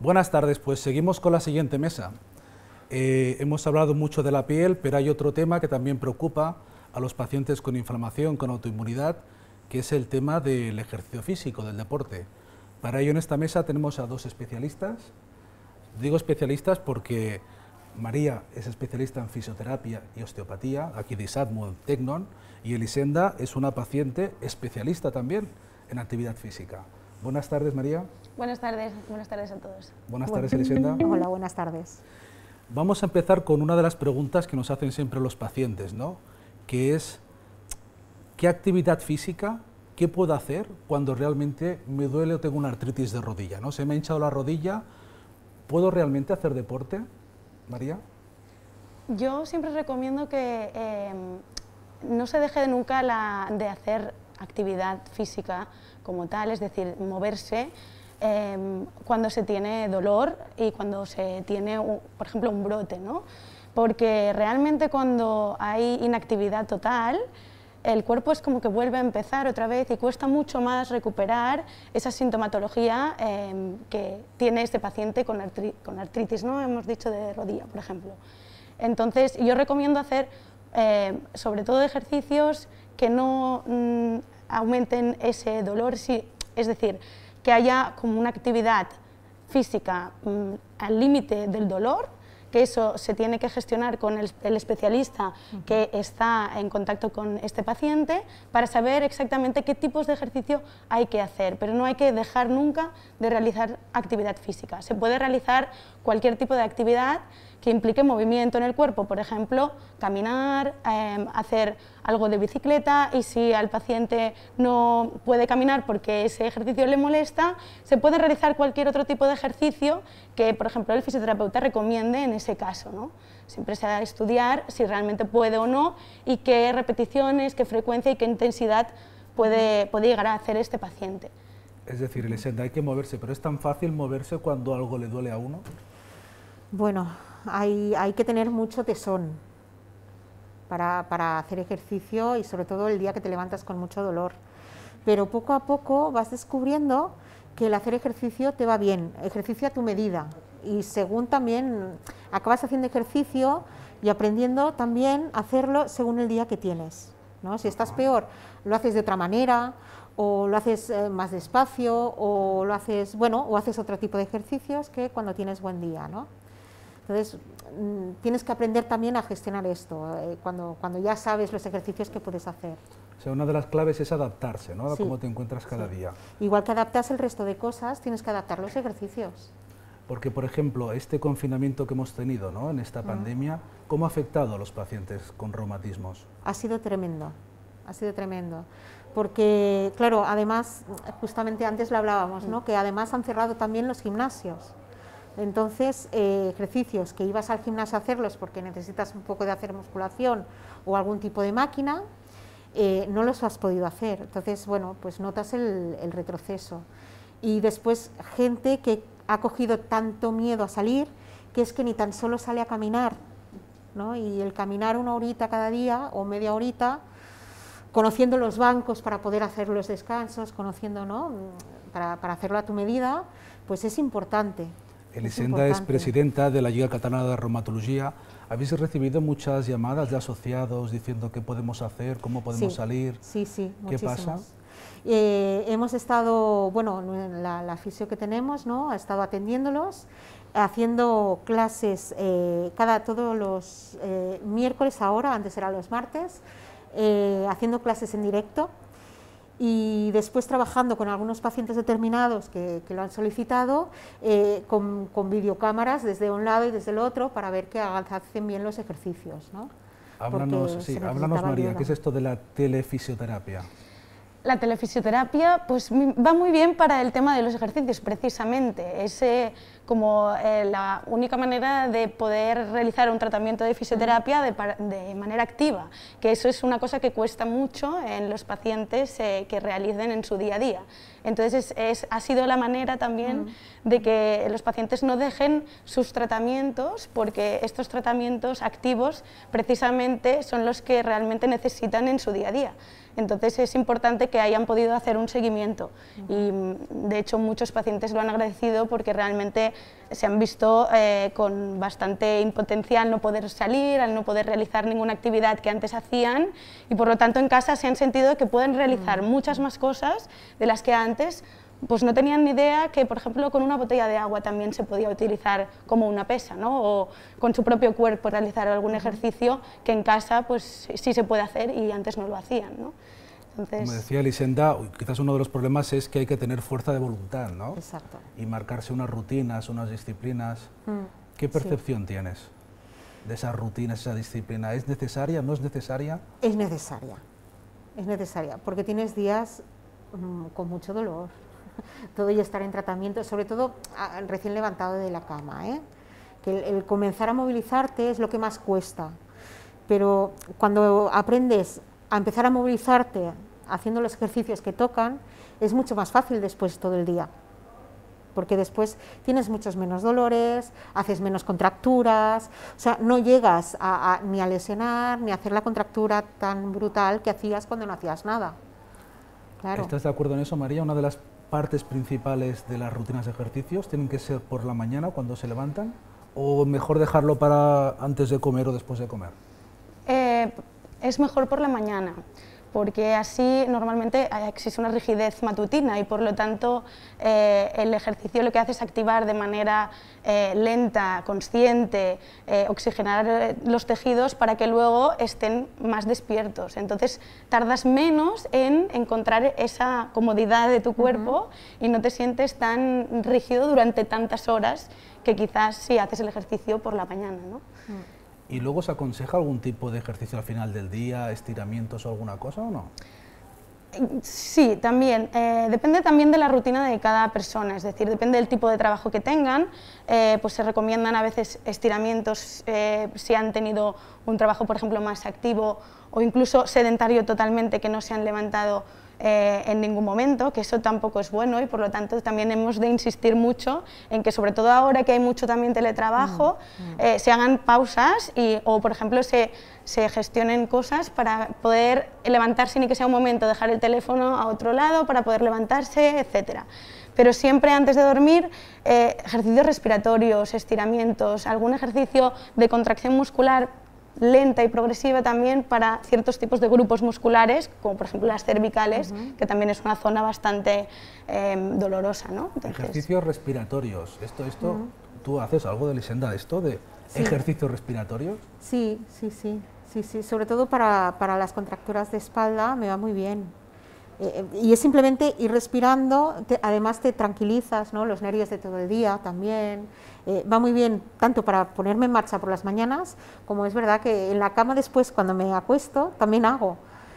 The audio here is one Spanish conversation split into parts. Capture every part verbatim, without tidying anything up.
Buenas tardes, pues seguimos con la siguiente mesa. Eh, hemos hablado mucho de la piel, pero hay otro tema que también preocupa a los pacientes con inflamación, con autoinmunidad, que es el tema del ejercicio físico, del deporte. Para ello en esta mesa tenemos a dos especialistas. Digo especialistas porque María es especialista en fisioterapia y osteopatía, aquí de ISADMO, Tecnon, y Elisenda es una paciente especialista también en actividad física. Buenas tardes, María. Buenas tardes, buenas tardes a todos. Buenas tardes, Elisenda. Hola, buenas tardes. Vamos a empezar con una de las preguntas que nos hacen siempre los pacientes, ¿no? Que es, ¿qué actividad física, qué puedo hacer cuando realmente me duele o tengo una artritis de rodilla, ¿no? Se me ha hinchado la rodilla, ¿puedo realmente hacer deporte, María? Yo siempre recomiendo que eh, no se deje nunca la, de hacer actividad física como tal, es decir, moverse eh, cuando se tiene dolor y cuando se tiene, un, por ejemplo, un brote, ¿no? Porque realmente cuando hay inactividad total, el cuerpo es como que vuelve a empezar otra vez y cuesta mucho más recuperar esa sintomatología eh, que tiene este paciente con, artri con artritis, ¿no? Hemos dicho de rodilla, por ejemplo. Entonces, yo recomiendo hacer eh, sobre todo ejercicios que no mm, aumenten ese dolor, sí, es decir, que haya como una actividad física mm, al límite del dolor, que eso se tiene que gestionar con el, el especialista uh-huh. que está en contacto con este paciente para saber exactamente qué tipos de ejercicio hay que hacer, pero no hay que dejar nunca de realizar actividad física. Se puede realizar cualquier tipo de actividad que implique movimiento en el cuerpo, por ejemplo, caminar, eh, hacer algo de bicicleta, y si al paciente no puede caminar porque ese ejercicio le molesta, se puede realizar cualquier otro tipo de ejercicio que, por ejemplo, el fisioterapeuta recomiende en ese caso, ¿no? Siempre se ha de estudiar si realmente puede o no y qué repeticiones, qué frecuencia y qué intensidad puede, puede llegar a hacer este paciente. Es decir, Elisenda, hay que moverse, pero ¿es tan fácil moverse cuando algo le duele a uno? Bueno, hay, hay que tener mucho tesón para, para hacer ejercicio y sobre todo el día que te levantas con mucho dolor. Pero poco a poco vas descubriendo que el hacer ejercicio te va bien, ejercicio a tu medida. Y según también acabas haciendo ejercicio y aprendiendo también a hacerlo según el día que tienes, ¿no? Si estás peor, lo haces de otra manera, o lo haces eh, más despacio, o lo haces, bueno, o haces otro tipo de ejercicios que cuando tienes buen día, ¿no? Entonces, mmm, tienes que aprender también a gestionar esto, eh, cuando, cuando ya sabes los ejercicios que puedes hacer. O sea, una de las claves es adaptarse, ¿no? A Sí, cómo te encuentras cada sí. día. Igual que adaptas el resto de cosas, tienes que adaptar los ejercicios. Porque, por ejemplo, este confinamiento que hemos tenido, ¿no?, en esta pandemia, ¿cómo ha afectado a los pacientes con reumatismos? Ha sido tremendo, ha sido tremendo. Porque, claro, además, justamente antes lo hablábamos, ¿no?, que además han cerrado también los gimnasios. Entonces, eh, ejercicios que ibas al gimnasio a hacerlos porque necesitas un poco de hacer musculación o algún tipo de máquina, eh, no los has podido hacer. Entonces, bueno, pues notas el, el retroceso. Y después, gente que ha cogido tanto miedo a salir, que es que ni tan solo sale a caminar, ¿no? Y el caminar una horita cada día o media horita, conociendo los bancos para poder hacer los descansos, conociendo, ¿no?, para, para hacerlo a tu medida, pues es importante. Elisenda es, es presidenta de la Lliga Catalana de Reumatología. ¿Habéis recibido muchas llamadas de asociados diciendo qué podemos hacer, cómo podemos sí, salir? Sí, sí, ¿Qué muchísimos. pasa? Eh, hemos estado, bueno, la, la fisio que tenemos, ¿no?, ha estado atendiéndolos, haciendo clases eh, cada todos los eh, miércoles ahora, antes eran los martes, eh, haciendo clases en directo, y después trabajando con algunos pacientes determinados que, que lo han solicitado, eh, con, con videocámaras desde un lado y desde el otro para ver que hacen bien los ejercicios, ¿no? Háblanos, sí, háblanos, María, ayuda. ¿Qué es esto de la telefisioterapia? La telefisioterapia pues, va muy bien para el tema de los ejercicios, precisamente. Es eh, como eh, la única manera de poder realizar un tratamiento de fisioterapia de, de manera activa, que eso es una cosa que cuesta mucho en los pacientes eh, que realicen en su día a día. Entonces, es, es, ha sido la manera también mm. de que los pacientes no dejen sus tratamientos, porque estos tratamientos activos precisamente son los que realmente necesitan en su día a día. Entonces es importante que hayan podido hacer un seguimiento y de hecho muchos pacientes lo han agradecido porque realmente se han visto eh, con bastante impotencia al no poder salir, al no poder realizar ninguna actividad que antes hacían y por lo tanto en casa se han sentido que pueden realizar muchas más cosas de las que antes pues no tenían ni idea que, por ejemplo, con una botella de agua también se podía utilizar como una pesa, ¿no? O con su propio cuerpo realizar algún ejercicio que en casa pues sí se puede hacer y antes no lo hacían, ¿no? Entonces... Como decía Elisenda, quizás uno de los problemas es que hay que tener fuerza de voluntad, ¿no? Exacto. Y marcarse unas rutinas, unas disciplinas. Mm, ¿Qué percepción sí. tienes de esas rutinas, esa disciplina? ¿Es necesaria, no es necesaria? Es necesaria, es necesaria, porque tienes días mmm, con mucho dolor. Todo y estar en tratamiento, sobre todo a, recién levantado de la cama, ¿eh? Que el, el comenzar a movilizarte es lo que más cuesta, pero cuando aprendes a empezar a movilizarte haciendo los ejercicios que tocan, es mucho más fácil después todo el día, porque después tienes muchos menos dolores, haces menos contracturas, o sea, no llegas a, a, ni a lesionar, ni a hacer la contractura tan brutal que hacías cuando no hacías nada. Claro. ¿Estás de acuerdo en eso, María? Una de las partes principales de las rutinas de ejercicios tienen que ser por la mañana cuando se levantan o mejor dejarlo para antes de comer o después de comer. Eh, es mejor por la mañana porque así normalmente existe una rigidez matutina y por lo tanto eh, el ejercicio lo que hace es activar de manera eh, lenta, consciente, eh, oxigenar los tejidos para que luego estén más despiertos. Entonces tardas menos en encontrar esa comodidad de tu cuerpo uh-huh. y no te sientes tan rígido durante tantas horas que quizás si haces el ejercicio por la mañana, ¿no? Uh-huh. ¿Y luego se aconseja algún tipo de ejercicio al final del día, estiramientos o alguna cosa o no? Sí, también. Eh, depende también de la rutina de cada persona, es decir, depende del tipo de trabajo que tengan, eh, pues se recomiendan a veces estiramientos eh, si han tenido un trabajo, por ejemplo, más activo o incluso sedentario totalmente, que no se han levantado Eh, en ningún momento, que eso tampoco es bueno y por lo tanto también hemos de insistir mucho en que sobre todo ahora que hay mucho también teletrabajo, mm, mm. Eh, se hagan pausas y, o por ejemplo se, se gestionen cosas para poder levantarse ni que sea un momento, dejar el teléfono a otro lado para poder levantarse, etcétera. Pero siempre antes de dormir, eh, ejercicios respiratorios, estiramientos, algún ejercicio de contracción muscular lenta y progresiva también para ciertos tipos de grupos musculares, como por ejemplo las cervicales, uh-huh. que también es una zona bastante eh, dolorosa, ¿no? Entonces... Ejercicios respiratorios, esto, esto, uh-huh. ¿tú haces algo de Elisenda de esto, de sí. ejercicios respiratorios? Sí, sí, sí, sí, sí, sobre todo para, para las contracturas de espalda me va muy bien. Eh, y es simplemente ir respirando, te, además te tranquilizas, ¿no? Los nervios de todo el día también, eh, va muy bien tanto para ponerme en marcha por las mañanas, como es verdad que en la cama después cuando me acuesto también hago,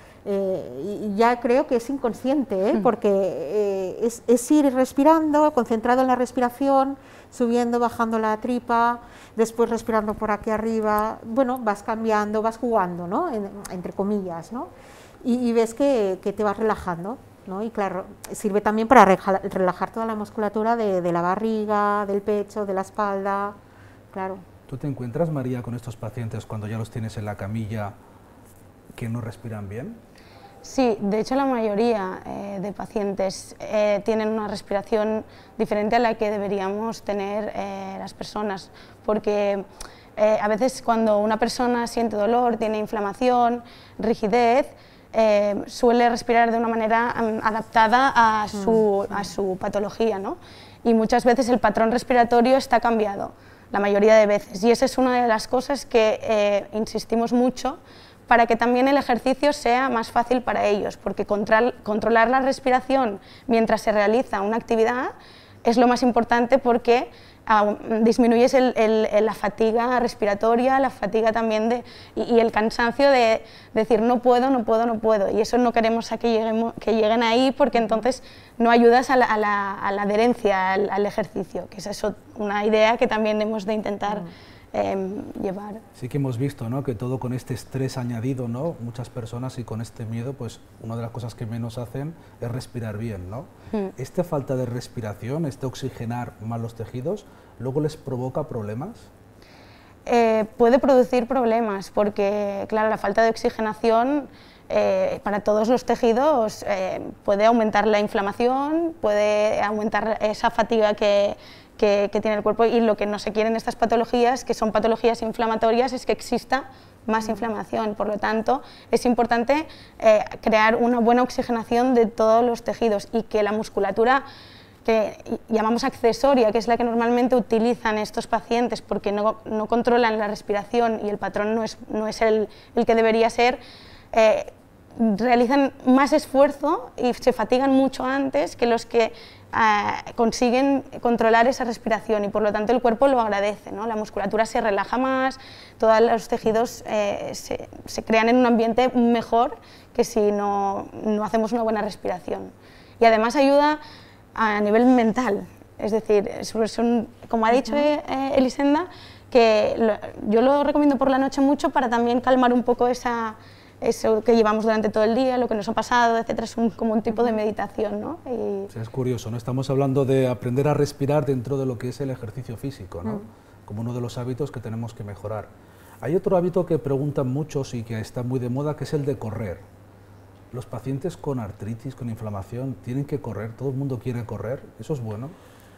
eh, y ya creo que es inconsciente, ¿eh? Porque eh, es, es ir respirando, concentrado en la respiración, subiendo, bajando la tripa, después respirando por aquí arriba, bueno, vas cambiando, vas jugando, ¿no? En, entre comillas, ¿no? Y, y ves que, que te vas relajando, ¿no? Y claro, sirve también para relajar, relajar toda la musculatura de, de la barriga, del pecho, de la espalda, claro. ¿Tú te encuentras, María, con estos pacientes cuando ya los tienes en la camilla que no respiran bien? Sí, de hecho la mayoría eh, de pacientes eh, tienen una respiración diferente a la que deberíamos tener eh, las personas, porque eh, a veces cuando una persona siente dolor, tiene inflamación, rigidez, Eh, suele respirar de una manera um, adaptada a su, a su patología, ¿no? Y muchas veces el patrón respiratorio está cambiado, la mayoría de veces, y esa es una de las cosas que eh, insistimos mucho para que también el ejercicio sea más fácil para ellos, porque control, controlar la respiración mientras se realiza una actividad es lo más importante porque Uh, disminuyes el, el, el, la fatiga respiratoria, la fatiga también de, y, y el cansancio de, de decir no puedo, no puedo, no puedo, y eso no queremos a que, lleguemos, que lleguen ahí porque entonces no ayudas a la, a la, a la adherencia al, al ejercicio, que es eso, una idea que también hemos de intentar eh, llevar. Sí que hemos visto, ¿no?, que todo con este estrés añadido, ¿no?, muchas personas y con este miedo, pues una de las cosas que menos hacen es respirar bien, ¿no? Mm. Esta falta de respiración, este oxigenar mal los tejidos, ¿luego les provoca problemas? Eh, puede producir problemas porque, claro, la falta de oxigenación eh, para todos los tejidos eh, puede aumentar la inflamación, puede aumentar esa fatiga que, que, que tiene el cuerpo, y lo que no se quiere en estas patologías, que son patologías inflamatorias, es que exista más inflamación. Por lo tanto, es importante eh, crear una buena oxigenación de todos los tejidos, y que la musculatura que llamamos accesoria, que es la que normalmente utilizan estos pacientes porque no, no controlan la respiración y el patrón no es, no es el, el que debería ser, eh, realizan más esfuerzo y se fatigan mucho antes que los que Uh, consiguen controlar esa respiración, y por lo tanto el cuerpo lo agradece, ¿no? La musculatura se relaja más, todos los tejidos eh, se, se crean en un ambiente mejor que si no, no hacemos una buena respiración. Y además ayuda a nivel mental, es decir, es, es un, como ha dicho eh, Elisenda, que lo, yo lo recomiendo por la noche mucho para también calmar un poco esa... eso que llevamos durante todo el día, lo que nos ha pasado, etcétera, es un, como un tipo de meditación, ¿no? Y... O sea, es curioso, ¿no? Estamos hablando de aprender a respirar dentro de lo que es el ejercicio físico, ¿no? Mm. Como uno de los hábitos que tenemos que mejorar. Hay otro hábito que preguntan muchos y que está muy de moda, que es el de correr. ¿Los pacientes con artritis, con inflamación, tienen que correr? ¿Todo el mundo quiere correr? ¿Eso es bueno?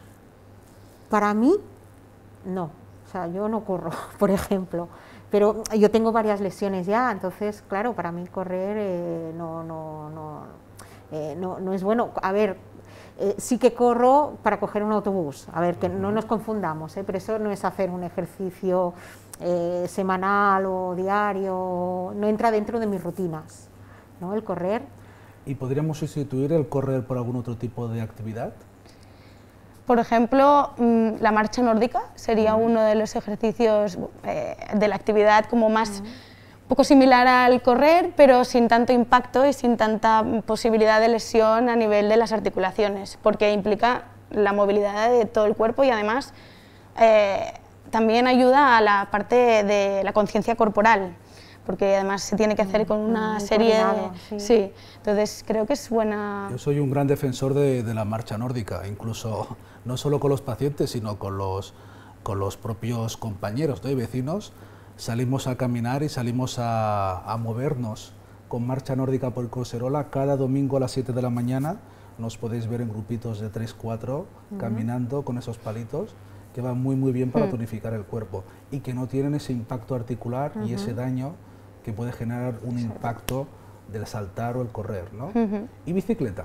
Para mí, no. O sea, yo no corro, por ejemplo. Pero yo tengo varias lesiones ya, entonces, claro, para mí correr eh, no, no, no, eh, no, no es bueno. A ver, eh, sí que corro para coger un autobús, a ver, que no nos confundamos, ¿eh? Pero eso no es hacer un ejercicio eh, semanal o diario, no entra dentro de mis rutinas, ¿no? El correr. ¿Y podríamos sustituir el correr por algún otro tipo de actividad? Por ejemplo, la marcha nórdica sería uno de los ejercicios eh, de la actividad como más, un poco similar al correr, pero sin tanto impacto y sin tanta posibilidad de lesión a nivel de las articulaciones, porque implica la movilidad de todo el cuerpo y además eh, también ayuda a la parte de la conciencia corporal, porque además se tiene que hacer con una Muy serie coordinado, de... sí. Sí, entonces creo que es buena... Yo soy un gran defensor de, de la marcha nórdica, incluso no solo con los pacientes, sino con los, con los propios compañeros, ¿no? Y vecinos. Salimos a caminar y salimos a, a movernos con marcha nórdica por Collserola cada domingo a las siete de la mañana. Nos podéis ver en grupitos de tres, cuatro, uh-huh. caminando con esos palitos, que van muy muy bien para uh-huh. tonificar el cuerpo y que no tienen ese impacto articular uh-huh. y ese daño que puede generar un impacto del saltar o el correr, ¿no? Uh-huh. ¿Y bicicleta?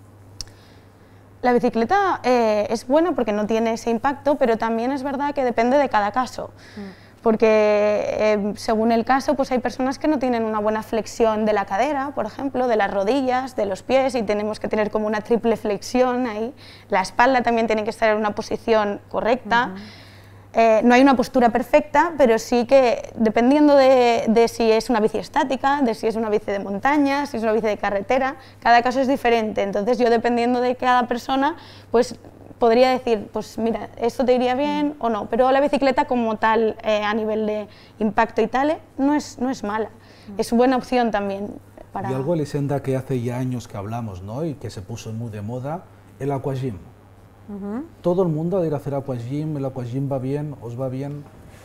La bicicleta eh, es buena porque no tiene ese impacto, pero también es verdad que depende de cada caso. Uh-huh. Porque eh, según el caso, pues hay personas que no tienen una buena flexión de la cadera, por ejemplo, de las rodillas, de los pies, y tenemos que tener como una triple flexión ahí. La espalda también tiene que estar en una posición correcta. Uh-huh. Eh, no hay una postura perfecta, pero sí que dependiendo de, de si es una bici estática, de si es una bici de montaña, si es una bici de carretera, cada caso es diferente. Entonces yo, dependiendo de cada persona, pues podría decir, pues mira, esto te iría bien mm. o no, pero la bicicleta como tal, eh, a nivel de impacto y tal, no es, no es mala, mm. es buena opción también. Para... Y algo, Elisenda, que hace ya años que hablamos, ¿no? Y que se puso muy de moda, el aquagym. Uh-huh. ¿Todo el mundo ha de ir a hacer aquagym? ¿El aquagym va bien? ¿Os va bien?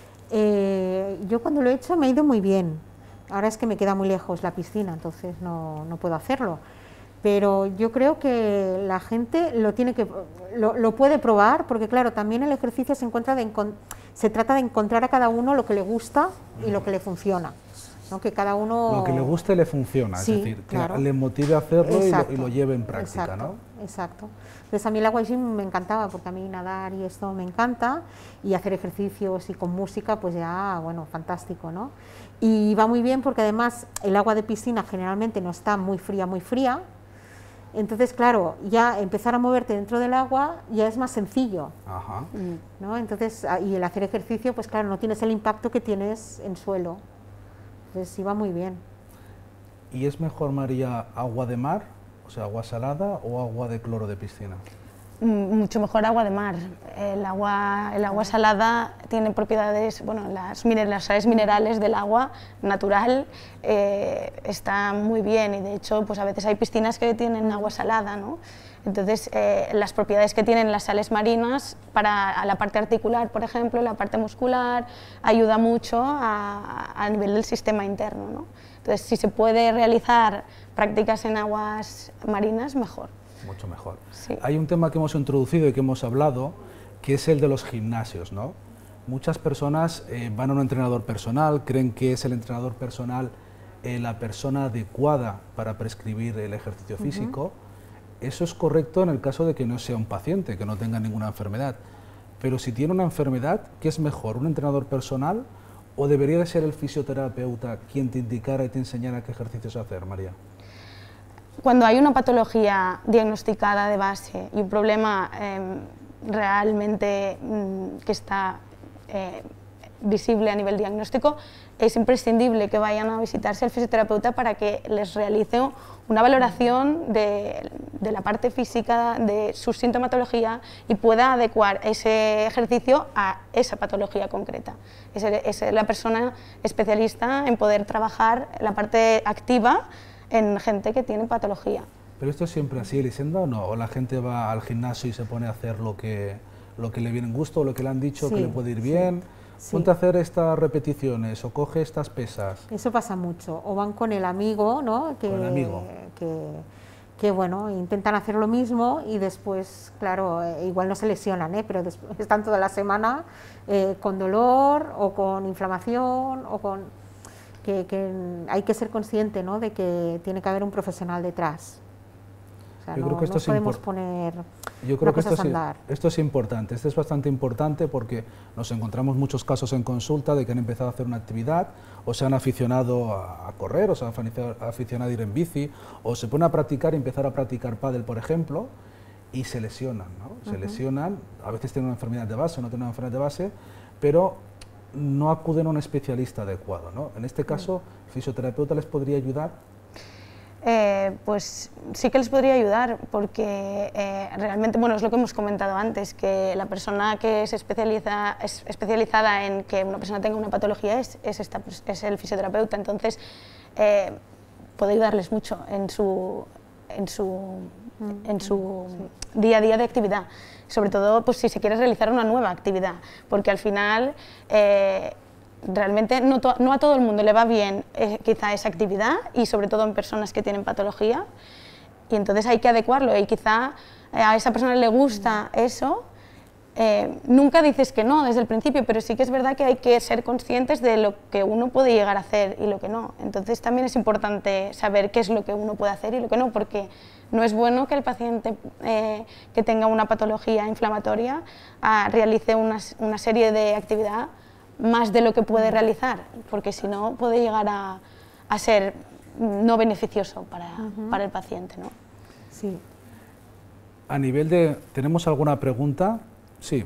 Eh, yo cuando lo he hecho me ha ido muy bien. Ahora es que me queda muy lejos la piscina, entonces no, no puedo hacerlo. Pero yo creo que la gente lo tiene que lo, lo puede probar, porque claro, también el ejercicio se encuentra de se trata de encontrar a cada uno lo que le gusta y lo que le funciona, ¿no? Que cada uno lo que le guste le funciona, sí, es decir, que claro. le motive a hacerlo y lo, y lo lleve en práctica, exacto, ¿no? Exacto. Entonces a mí el aquagym me encantaba, porque a mí nadar y esto me encanta, y hacer ejercicios y con música, pues ya, bueno, fantástico, ¿no? Y va muy bien porque además el agua de piscina generalmente no está muy fría, muy fría. Entonces, claro, ya empezar a moverte dentro del agua ya es más sencillo. Ajá. ¿No? Entonces, y el hacer ejercicio, pues claro, no tienes el impacto que tienes en suelo. Entonces, sí va muy bien. ¿Y es mejor, María, agua de mar, o sea, agua salada, o agua de cloro de piscina? Mucho mejor agua de mar. El agua, el agua salada tiene propiedades, bueno, las, las sales minerales del agua natural eh, están muy bien, y de hecho pues a veces hay piscinas que tienen agua salada, ¿no? Entonces, eh, las propiedades que tienen las sales marinas para la parte articular, por ejemplo, la parte muscular, ayuda mucho a, a nivel del sistema interno, ¿no? Entonces, si se puede realizar prácticas en aguas marinas, mejor. Mucho mejor. Sí. Hay un tema que hemos introducido y que hemos hablado, que es el de los gimnasios, ¿no? Muchas personas eh, van a un entrenador personal, creen que es el entrenador personal eh, la persona adecuada para prescribir el ejercicio físico. Uh-huh. Eso es correcto en el caso de que no sea un paciente, que no tenga ninguna enfermedad. Pero si tiene una enfermedad, ¿qué es mejor, un entrenador personal o debería de ser el fisioterapeuta quien te indicara y te enseñara qué ejercicios hacer, María? Cuando hay una patología diagnosticada de base y un problema eh, realmente mm, que está eh, visible a nivel diagnóstico, es imprescindible que vayan a visitarse al fisioterapeuta para que les realice una valoración de, de la parte física, de su sintomatología y pueda adecuar ese ejercicio a esa patología concreta. Es, es la persona especialista en poder trabajar la parte activa en gente que tiene patología. ¿Pero esto es siempre así, Elisenda, o no? ¿O la gente va al gimnasio y se pone a hacer lo que, lo que le viene en gusto, o lo que le han dicho, sí, que le puede ir bien? Sí. Ponte a hacer estas repeticiones o coge estas pesas. Eso pasa mucho. O van con el amigo, ¿no? Que, con el amigo. Que, que, bueno, intentan hacer lo mismo y después, claro, eh, igual no se lesionan, ¿eh? Pero después están toda la semana eh, con dolor o con inflamación o con... Que, que hay que ser consciente, ¿no? De que tiene que haber un profesional detrás. O sea, Yo no, creo que esto no es podemos poner Yo creo que esto a andar. Es, esto es importante, esto es bastante importante porque nos encontramos muchos casos en consulta de que han empezado a hacer una actividad o se han aficionado a, a correr o se han aficionado a ir en bici o se ponen a practicar y empezar a practicar pádel, por ejemplo, y se lesionan, ¿no? Se uh-huh. lesionan, a veces tienen una enfermedad de base o no tienen una enfermedad de base, pero no acuden a un especialista adecuado, ¿no? En este caso, ¿el fisioterapeuta les podría ayudar? Eh, pues sí que les podría ayudar, porque eh, realmente, bueno, es lo que hemos comentado antes, que la persona que se especializa, es especializada en que una persona tenga una patología es, es, esta, es el fisioterapeuta, entonces eh, puede ayudarles mucho en su, en su, en su sí. día a día de actividad, sobre todo pues, si se quiere realizar una nueva actividad, porque al final eh, realmente no, to no a todo el mundo le va bien eh, quizá esa actividad y sobre todo en personas que tienen patología y entonces hay que adecuarlo y quizá eh, a esa persona le gusta eso. Eh, nunca dices que no desde el principio, pero sí que es verdad que hay que ser conscientes de lo que uno puede llegar a hacer y lo que no. Entonces también es importante saber qué es lo que uno puede hacer y lo que no, porque no es bueno que el paciente eh, que tenga una patología inflamatoria ah, realice una, una serie de actividad más de lo que puede realizar, porque si no puede llegar a, a ser no beneficioso para, uh-huh. para el paciente, ¿no? Sí. A nivel de... ¿Tenemos alguna pregunta? Sí.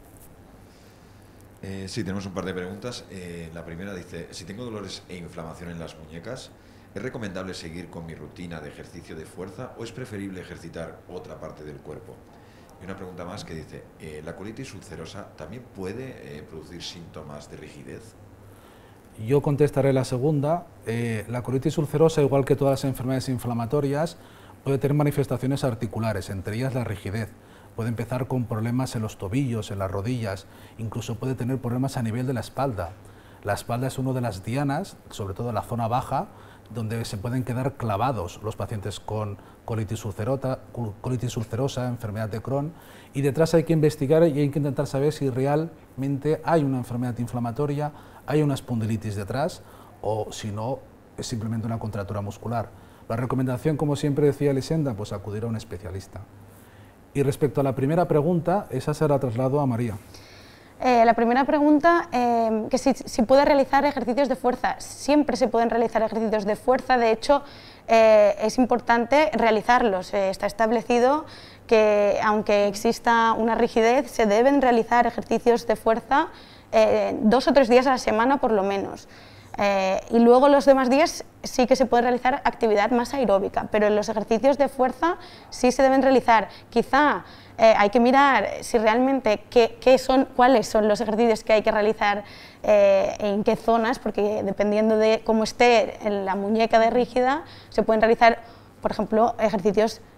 Eh, sí, tenemos un par de preguntas. Eh, la primera dice, si tengo dolores e inflamación en las muñecas, ¿es recomendable seguir con mi rutina de ejercicio de fuerza o es preferible ejercitar otra parte del cuerpo? Y una pregunta más que dice, eh, ¿la colitis ulcerosa también puede eh, producir síntomas de rigidez? Yo contestaré la segunda. Eh, la colitis ulcerosa, igual que todas las enfermedades inflamatorias, puede tener manifestaciones articulares, entre ellas la rigidez. Puede empezar con problemas en los tobillos, en las rodillas, incluso puede tener problemas a nivel de la espalda. La espalda es una de las dianas, sobre todo en la zona baja, donde se pueden quedar clavados los pacientes con colitis ulcerosa, colitis ulcerosa, enfermedad de Crohn, y detrás hay que investigar y hay que intentar saber si realmente hay una enfermedad inflamatoria, hay una espondilitis detrás, o si no, es simplemente una contractura muscular. La recomendación, como siempre decía Elisenda, pues acudir a un especialista. Y respecto a la primera pregunta, esa se la traslado a María. Eh, la primera pregunta, eh, que si, si puede realizar ejercicios de fuerza. Siempre se pueden realizar ejercicios de fuerza, de hecho eh, es importante realizarlos. Eh, está establecido que aunque exista una rigidez, se deben realizar ejercicios de fuerza eh, dos o tres días a la semana por lo menos. Eh, y luego los demás días sí que se puede realizar actividad más aeróbica, pero en los ejercicios de fuerza sí se deben realizar. Quizá eh, hay que mirar si realmente qué, qué son, cuáles son los ejercicios que hay que realizar eh, en qué zonas, porque dependiendo de cómo esté en la muñeca de rígida, se pueden realizar, por ejemplo, ejercicios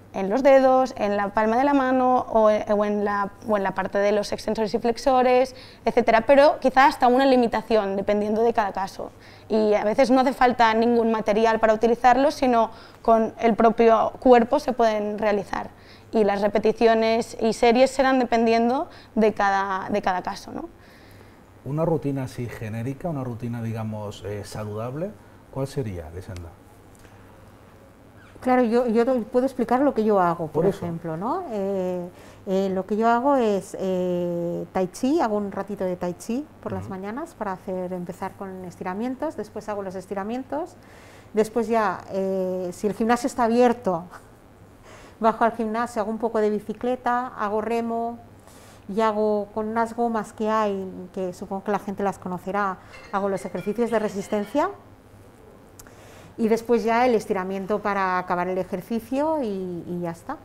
en los dedos, en la palma de la mano o, o, en la, o en la parte de los extensores y flexores, etcétera, pero quizá hasta una limitación, dependiendo de cada caso. Y a veces no hace falta ningún material para utilizarlo, sino con el propio cuerpo se pueden realizar. Y las repeticiones y series serán dependiendo de cada, de cada caso, ¿no? Una rutina así genérica, una rutina, digamos, eh, saludable, ¿cuál sería, Elisenda? Claro, yo, yo puedo explicar lo que yo hago, por, por ejemplo, ¿no? Eh, eh, lo que yo hago es eh, tai chi, hago un ratito de tai chi por uh-huh. las mañanas para hacer, empezar con estiramientos, después hago los estiramientos, después ya, eh, si el gimnasio está abierto, bajo al gimnasio, hago un poco de bicicleta, hago remo y hago con unas gomas que hay, que supongo que la gente las conocerá, hago los ejercicios de resistencia. Y después ya el estiramiento para acabar el ejercicio y, y ya está.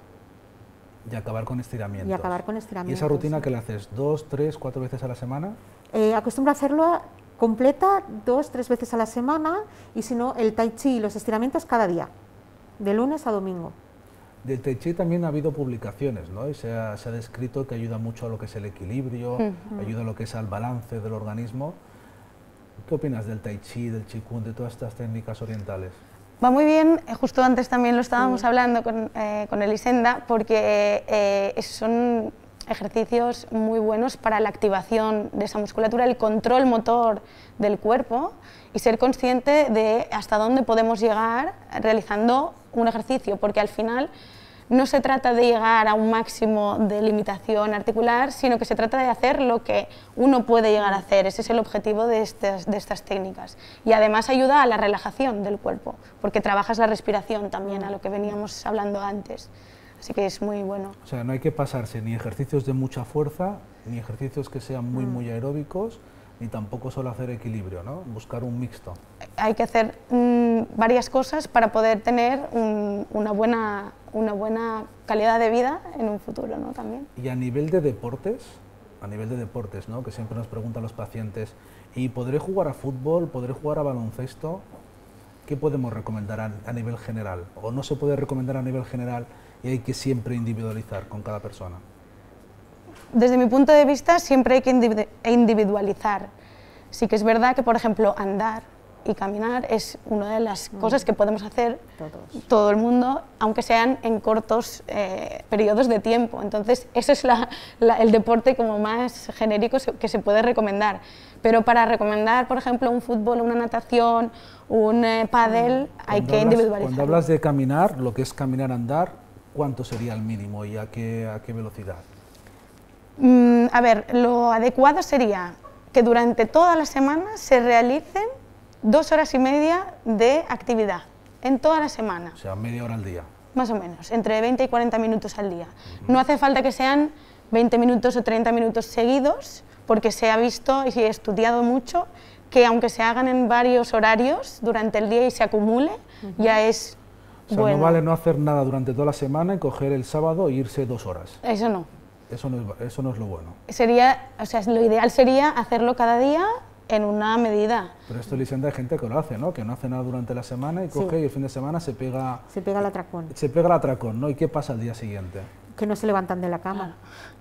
Y acabar con estiramientos. Y acabar con estiramientos. ¿Y esa rutina que la haces dos, tres, cuatro veces a la semana? Eh, acostumbro a hacerlo completa dos, tres veces a la semana y si no, el tai chi y los estiramientos cada día, de lunes a domingo. Del tai chi también ha habido publicaciones, ¿no? Y se ha, se ha descrito que ayuda mucho a lo que es el equilibrio, uh-huh. ayuda a lo que es al balance del organismo. ¿Qué opinas del tai chi, del qigong, de todas estas técnicas orientales? Va muy bien, justo antes también lo estábamos sí. hablando con, eh, con Elisenda, porque eh, son ejercicios muy buenos para la activación de esa musculatura, el control motor del cuerpo y ser consciente de hasta dónde podemos llegar realizando un ejercicio, porque al final no se trata de llegar a un máximo de limitación articular, sino que se trata de hacer lo que uno puede llegar a hacer. Ese es el objetivo de estas, de estas técnicas. Y además ayuda a la relajación del cuerpo, porque trabajas la respiración también, a lo que veníamos hablando antes. Así que es muy bueno. O sea, no hay que pasarse ni ejercicios de mucha fuerza, ni ejercicios que sean muy, muy aeróbicos, ni tampoco solo hacer equilibrio, ¿no? Buscar un mixto. Hay que hacer mmm, varias cosas para poder tener un, una, buena, una buena calidad de vida en un futuro, ¿no? También. Y a nivel de deportes, a nivel de deportes, ¿no? Que siempre nos preguntan los pacientes, ¿y podré jugar a fútbol, podré jugar a baloncesto? ¿Qué podemos recomendar a, a nivel general? ¿O no se puede recomendar a nivel general y hay que siempre individualizar con cada persona? Desde mi punto de vista, siempre hay que individualizar. Sí que es verdad que, por ejemplo, andar y caminar es una de las mm. cosas que podemos hacer Todos. todo el mundo, aunque sean en cortos eh, periodos de tiempo. Entonces, ese es la, la, el deporte como más genérico que se puede recomendar. Pero para recomendar, por ejemplo, un fútbol, una natación, un eh, pádel, mm. hay que individualizar. Cuando hablas de caminar, lo que es caminar, andar, ¿cuánto sería el mínimo y a qué, a qué velocidad? Mm, a ver, lo adecuado sería que durante toda la semana se realicen dos horas y media de actividad, en toda la semana. O sea, media hora al día. Más o menos, entre veinte y cuarenta minutos al día. Uh-huh. No hace falta que sean veinte minutos o treinta minutos seguidos, porque se ha visto y se ha estudiado mucho que aunque se hagan en varios horarios durante el día y se acumule, uh-huh. ya es o sea, bueno. No vale no hacer nada durante toda la semana y coger el sábado e irse dos horas. Eso no. Eso no, es, eso no es lo bueno. Sería, o sea, lo ideal sería hacerlo cada día en una medida. Pero esto, Elisenda, hay gente que lo hace, ¿no? Que no hace nada durante la semana y coge sí. y el fin de semana se pega... Se pega el atracón. Se pega el atracón, ¿no? ¿Y qué pasa al día siguiente? Que no se levantan de la cama.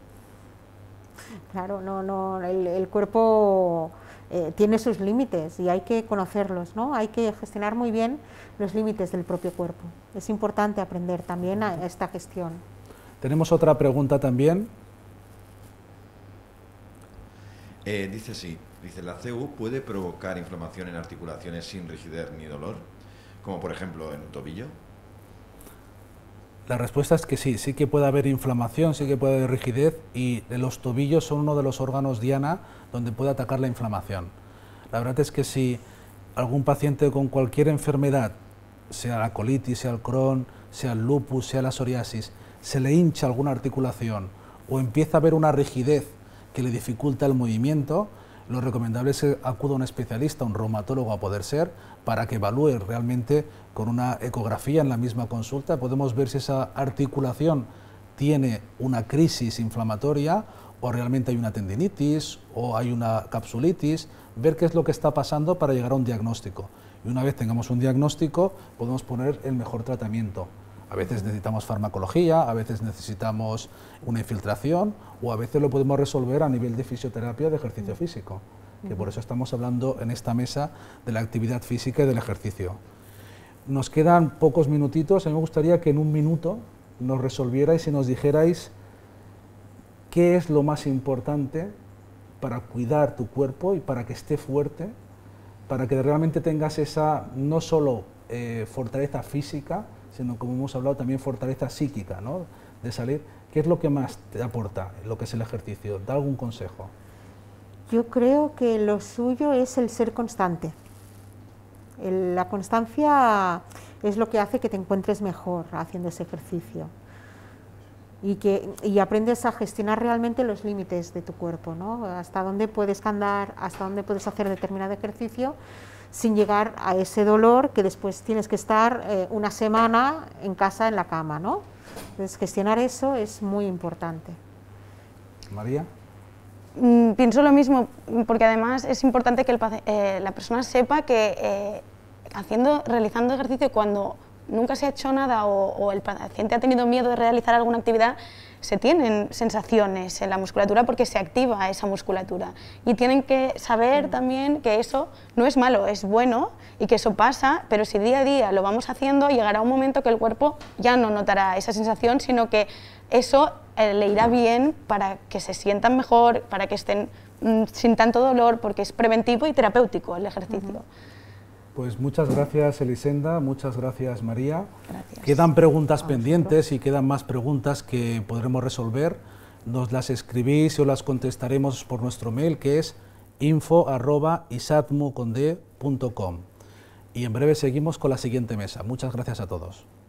Claro, no, no, el, el cuerpo eh, tiene sus límites y hay que conocerlos, ¿no? Hay que gestionar muy bien los límites del propio cuerpo. Es importante aprender también a esta gestión. Tenemos otra pregunta también. Eh, dice así, dice, ¿la C U puede provocar inflamación en articulaciones sin rigidez ni dolor? Como por ejemplo en un tobillo. La respuesta es que sí, sí que puede haber inflamación, sí que puede haber rigidez y los tobillos son uno de los órganos diana donde puede atacar la inflamación. La verdad es que si algún paciente con cualquier enfermedad, sea la colitis, sea el Crohn, sea el lupus, sea la psoriasis, se le hincha alguna articulación o empieza a haber una rigidez que le dificulta el movimiento, lo recomendable es que acuda a un especialista, un reumatólogo a poder ser, para que evalúe realmente con una ecografía en la misma consulta. Podemos ver si esa articulación tiene una crisis inflamatoria o realmente hay una tendinitis o hay una capsulitis, ver qué es lo que está pasando para llegar a un diagnóstico. Y una vez tengamos un diagnóstico, podemos poner el mejor tratamiento. A veces necesitamos farmacología, a veces necesitamos una infiltración o a veces lo podemos resolver a nivel de fisioterapia de ejercicio físico, que por eso estamos hablando en esta mesa de la actividad física y del ejercicio. Nos quedan pocos minutitos, a mí me gustaría que en un minuto nos resolvierais y nos dijerais qué es lo más importante para cuidar tu cuerpo y para que esté fuerte, para que realmente tengas esa no solo eh, fortaleza física, sino, como hemos hablado, también fortaleza psíquica, ¿no? De salir. ¿Qué es lo que más te aporta lo que es el ejercicio? Da algún consejo. Yo creo que lo suyo es el ser constante. El, la constancia es lo que hace que te encuentres mejor haciendo ese ejercicio y que y aprendes a gestionar realmente los límites de tu cuerpo, ¿no? Hasta dónde puedes andar, hasta dónde puedes hacer determinado ejercicio sin llegar a ese dolor que después tienes que estar eh, una semana en casa en la cama, ¿no? Entonces, gestionar eso es muy importante. María. Mm, pienso lo mismo, porque además es importante que el, eh, la persona sepa que eh, haciendo, realizando ejercicio cuando nunca se ha hecho nada o, o el paciente ha tenido miedo de realizar alguna actividad, se tienen sensaciones en la musculatura porque se activa esa musculatura y tienen que saber también que eso no es malo, es bueno y que eso pasa, pero si día a día lo vamos haciendo, llegará un momento que el cuerpo ya no notará esa sensación, sino que eso eh, le irá bien para que se sientan mejor, para que estén mm, sin tanto dolor, porque es preventivo y terapéutico el ejercicio. Uh-huh. Pues muchas gracias, Elisenda, muchas gracias, María. Gracias. Quedan preguntas pendientes y quedan más preguntas que podremos resolver. Nos las escribís o las contestaremos por nuestro mail, que es info arroba isatmuconde punto com. Y en breve seguimos con la siguiente mesa. Muchas gracias a todos.